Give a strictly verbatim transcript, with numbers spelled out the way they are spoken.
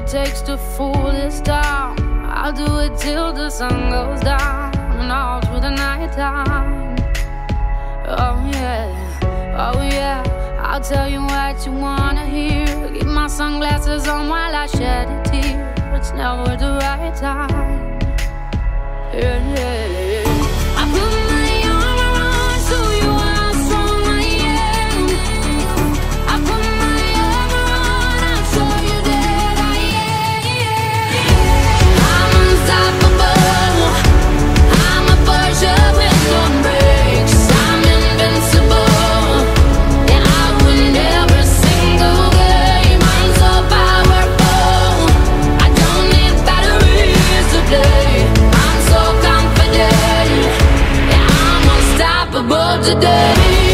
takes to fool this town. I'll do it till the sun goes down and all through the night time. Oh yeah, oh yeah, I'll tell you what you wanna hear. Keep my sunglasses on while I shed a tear. It's never the right time. Yeah, yeah, yeah. I put my arm around so you are strong I am. I put my arm around, I'll show you that I am. I'm unstoppable. I'm a Porsche with no brakes. I'm invincible. Yeah, I win every single game. I'm so powerful. I don't need batteries to play. I'm so confident. Yeah, I'm unstoppable today.